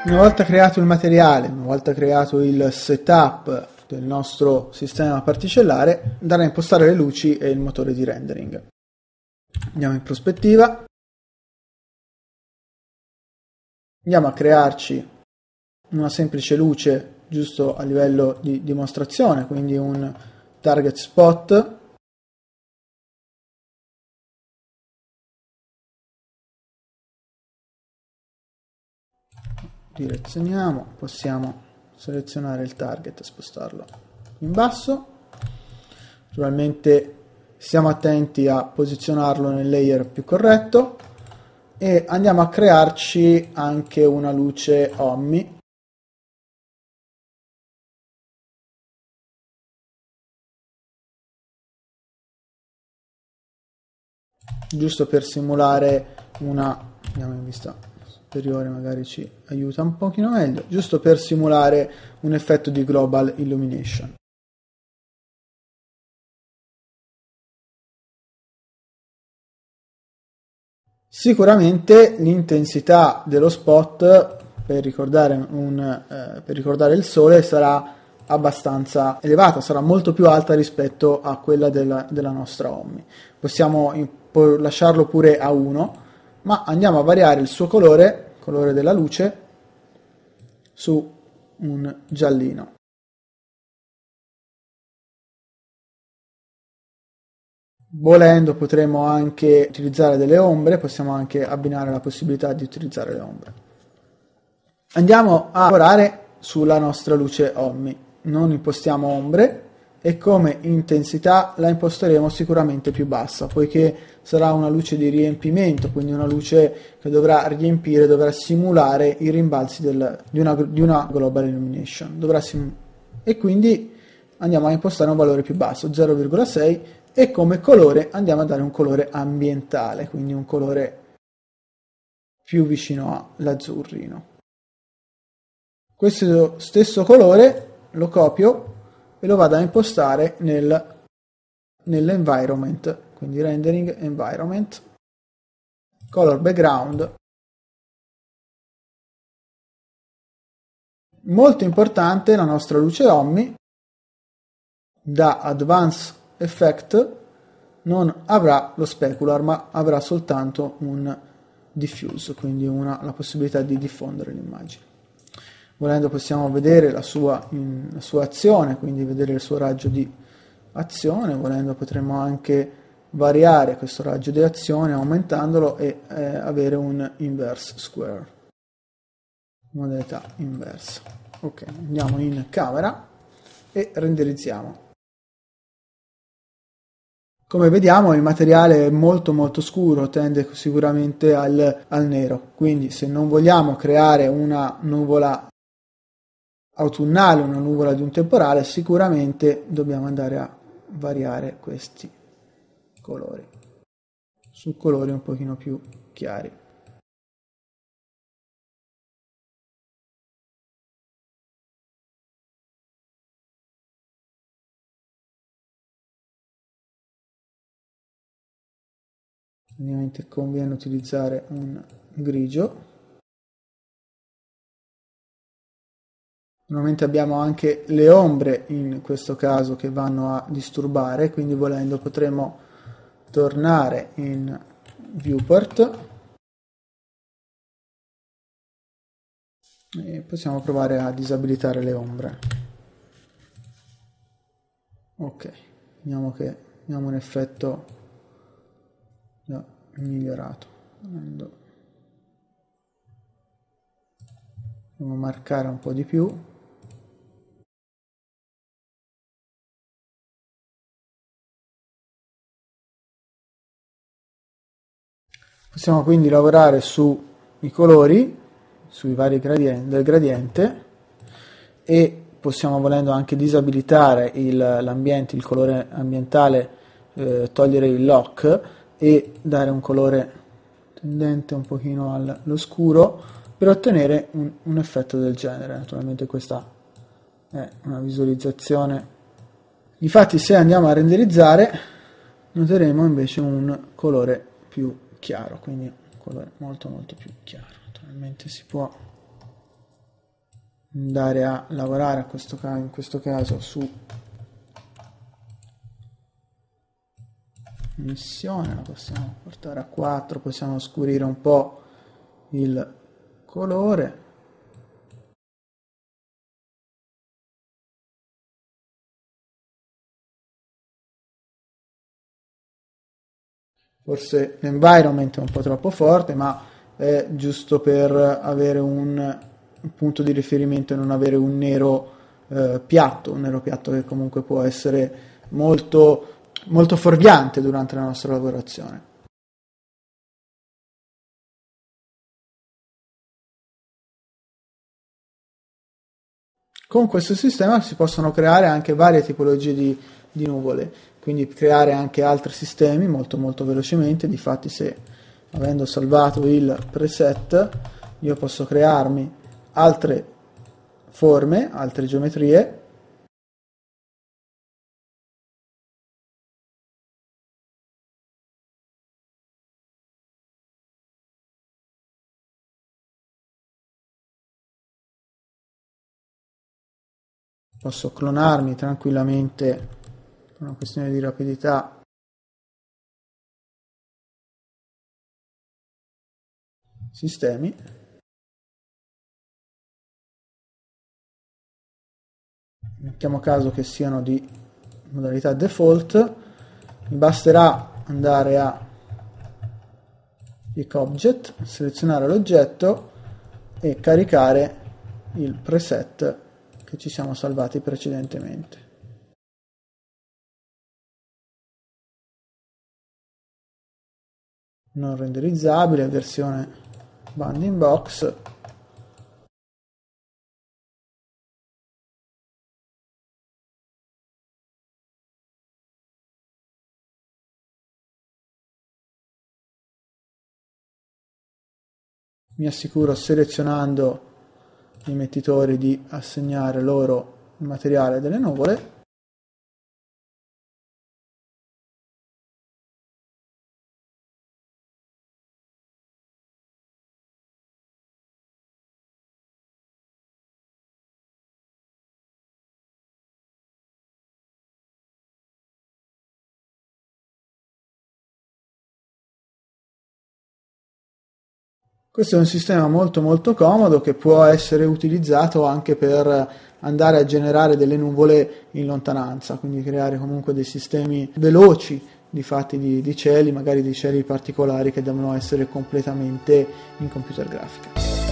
Una volta creato il materiale, una volta creato il setup del nostro sistema particellare, andare a impostare le luci e il motore di rendering. Andiamo in prospettiva, andiamo a crearci una semplice luce giusto a livello di dimostrazione, quindi un target spot. Direzioniamo, possiamo selezionare il target e spostarlo in basso. Naturalmente stiamo attenti a posizionarlo nel layer più corretto e andiamo a crearci anche una luce omni giusto per simulare andiamo in vista superiore, magari ci aiuta un pochino meglio, giusto per simulare un effetto di global illumination. Sicuramente l'intensità dello spot per ricordare il sole sarà abbastanza elevata, sarà molto più alta rispetto a quella della nostra Omni. Possiamo lasciarlo pure a 1, ma andiamo a variare il suo colore della luce, su un giallino. Volendo potremo anche utilizzare delle ombre, possiamo anche abbinare la possibilità di utilizzare le ombre. Andiamo a lavorare sulla nostra luce Omni. Non impostiamo ombre e come intensità la imposteremo sicuramente più bassa, poiché sarà una luce di riempimento, quindi una luce che dovrà riempire, dovrà simulare i rimbalzi di una global illumination. E quindi andiamo a impostare un valore più basso, 0,6, e come colore andiamo a dare un colore ambientale, quindi un colore più vicino all'azzurrino. Questo stesso colore lo copio e lo vado a impostare nell'environment, quindi rendering environment, color background. Molto importante la nostra luce Omni, da advanced effect non avrà lo specular, ma avrà soltanto un diffuse, quindi la possibilità di diffondere l'immagine. Volendo possiamo vedere la sua azione, quindi vedere il suo raggio di azione. Volendo potremo anche variare questo raggio di azione aumentandolo e avere un inverse square, modalità inversa. Ok, andiamo in camera e renderizziamo. Come vediamo il materiale è molto scuro, tende sicuramente al nero, quindi se non vogliamo creare una nuvola autunnale, una nuvola di un temporale, sicuramente dobbiamo andare a variare questi colori su colori un pochino più chiari. Ovviamente conviene utilizzare un grigio. Normalmente abbiamo anche le ombre in questo caso che vanno a disturbare, quindi volendo potremo tornare in viewport e possiamo provare a disabilitare le ombre. Ok, vediamo che abbiamo un effetto migliorato. Dobbiamo marcare un po' di più. Possiamo quindi lavorare sui colori, sui vari del gradiente, e possiamo, volendo, anche disabilitare l'ambiente, il colore ambientale, togliere il lock e dare un colore tendente un pochino all'oscuro per ottenere un effetto del genere. Naturalmente questa è una visualizzazione. Infatti se andiamo a renderizzare noteremo invece un colore più chiaro, quindi un colore molto più chiaro. Naturalmente si può andare a lavorare in questo caso su emissione, la possiamo portare a 4, possiamo scurire un po' il colore. Forse l'environment è un po' troppo forte, ma è giusto per avere un punto di riferimento e non avere un nero piatto che comunque può essere molto fuorviante durante la nostra lavorazione. Con questo sistema si possono creare anche varie tipologie di nuvole, quindi creare anche altri sistemi molto velocemente. Difatti, se avendo salvato il preset io posso crearmi altre forme, altre geometrie. Posso clonarmi tranquillamente, per una questione di rapidità, sistemi. Mettiamo caso che siano di modalità default, mi basterà andare a Pick Object, selezionare l'oggetto e caricare il preset che ci siamo salvati precedentemente. Non renderizzabile, versione bounding box. Mi assicuro, selezionando gli emettitori, di assegnare loro il materiale delle nuvole. Questo è un sistema molto comodo che può essere utilizzato anche per andare a generare delle nuvole in lontananza, quindi creare comunque dei sistemi veloci di cieli, magari di cieli particolari che devono essere completamente in computer grafica.